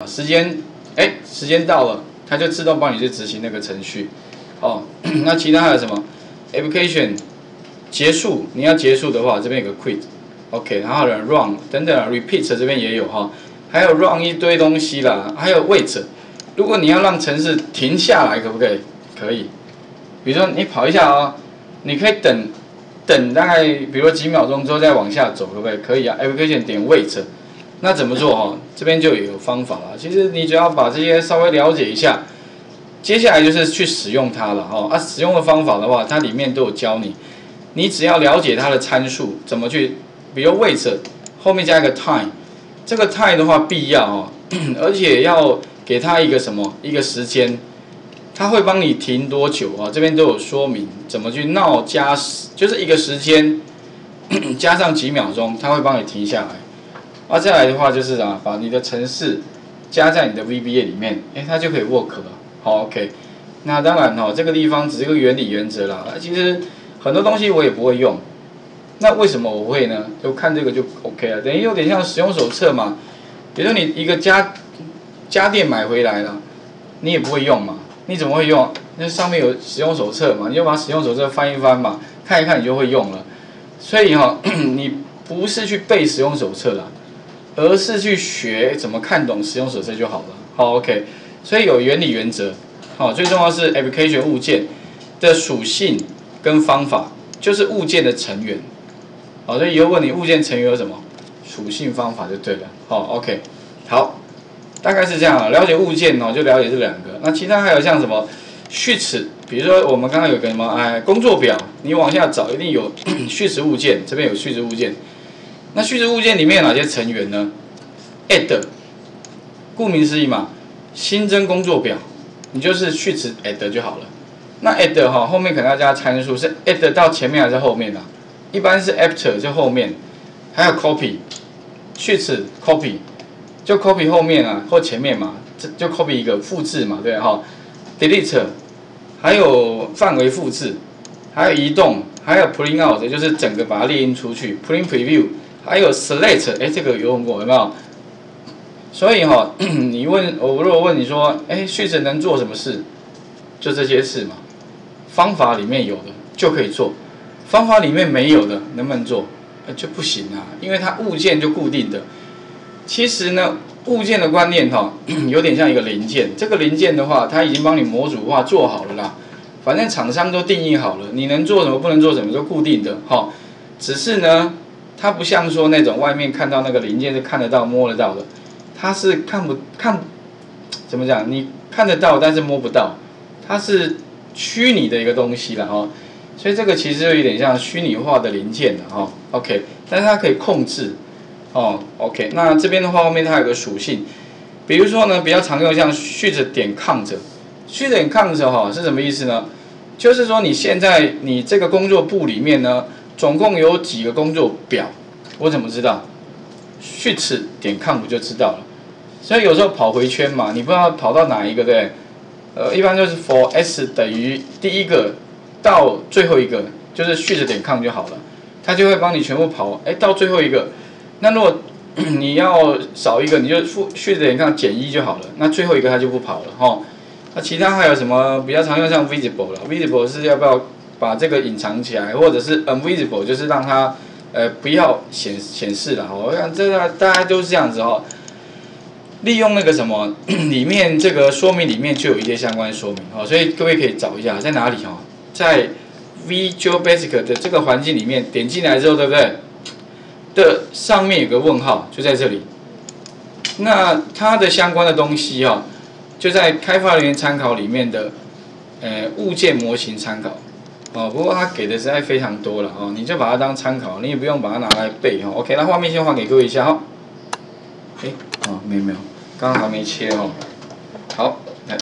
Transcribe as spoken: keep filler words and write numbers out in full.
时间，哎，时间到了，它就自动帮你去执行那个程序。哦，那其他还有什么 ？application 结束，你要结束的话，这边有个 quit，OK， 然后呢 run 等等 repeat 这边也有哈，还有 run 一堆东西啦，还有 wait。如果你要让程式停下来，可不可以？可以。比如说你跑一下哦，你可以等等大概比如说几秒钟之后再往下走，可不可以？可以啊 ，application 点 wait。那怎么做哦？这边就有方法了。其实你只要把这些稍微了解一下。接下来就是去使用它了哦，啊，使用的方法的话，它里面都有教你。你只要了解它的参数怎么去，比如 wait 后面加一个 time， 这个 time 的话必要哦，而且要给它一个什么一个时间，它会帮你停多久啊？这边都有说明怎么去闹加时，就是一个时间加上几秒钟，它会帮你停下来。啊，再来的话就是啊，把你的程式加在你的 V B A 里面，哎，它就可以 work 了。好 ，OK， 那当然哈，这个地方只是个原理原则啦。其实很多东西我也不会用，那为什么我会呢？就看这个就 OK 了，等于有点像使用手册嘛。比如说你一个家家电买回来了，你也不会用嘛，你怎么会用？那上面有使用手册嘛，你就把使用手册翻一翻嘛，看一看你就会用了。所以哈，你不是去背使用手册啦，而是去学怎么看懂使用手册就好了。好 ，OK。所以有原理原则，好，最重要是 application 物件的属性跟方法，就是物件的成员，好，所以以后问你物件成员有什么属性方法就对了，好 ，OK， 好，大概是这样，了解物件哦，就了解这两个，那其他还有像什么序词，比如说我们刚刚有个什么哎工作表，你往下找一定有序词物件，这边有序词物件，那序词物件里面有哪些成员呢 ？add， 顾名思义嘛。新增工作表，你就是序词 add 就好了。那 add 哈后面可能要加参数，是 add 到前面还是后面啊？一般是 after 就后面，还有 copy 序词 copy 就 copy 后面啊或前面嘛，这就 copy 一个复制嘛，对哈 delete 还有范围复制，还有移动，还有 print out 就是整个把它列印出去 print preview， 还有 select 哎这个有用过有没有？所以哈，你问我如果问你说，哎，序词能做什么事？就这些事嘛。方法里面有的就可以做，方法里面没有的能不能做？就不行啊，因为它物件就固定的。其实呢，物件的观念哈，有点像一个零件。这个零件的话，它已经帮你模组化做好了啦。反正厂商都定义好了，你能做什么，不能做什么，都固定的哈。只是呢，它不像说那种外面看到那个零件是看得到、摸得到的。它是看不看，怎么讲？你看得到，但是摸不到，它是虚拟的一个东西了哦。所以这个其实有点像虚拟化的零件的哈 ，OK， 但是它可以控制哦 ，OK。那这边的话，后面它有个属性，比如说呢，比较常用像序词点 count， 序词点 count 哈是什么意思呢？就是说你现在你这个工作簿里面呢，总共有几个工作表，我怎么知道？序词点 count 就知道了。所以有时候跑回圈嘛，你不知道跑到哪一个，对不对？呃，一般就是 for s 等于第一个到最后一个，就是序词点 count 就好了，它就会帮你全部跑，哎，到最后一个。那如果你要少一个，你就序词点 count 减一就好了，那最后一个它就不跑了哈。那其他还有什么比较常用像 visible 了 ，visible 是要不要把这个隐藏起来，或者是 invisible 就是让它呃不要显显示了哈。我想这个大家都是这样子哈。利用那个什么里面这个说明里面就有一些相关说明哦，所以各位可以找一下在哪里哦，在 Visual Basic 的这个环境里面点进来之后，对不对？的上面有个问号，就在这里。那它的相关的东西哦，就在开发人员参考里面的呃物件模型参考哦，不过它给的实在非常多了哦，你就把它当参考，你也不用把它拿来背哦。OK， 那画面先换给各位一下哈。哎，哦，没有没有，刚刚还没切哦。好。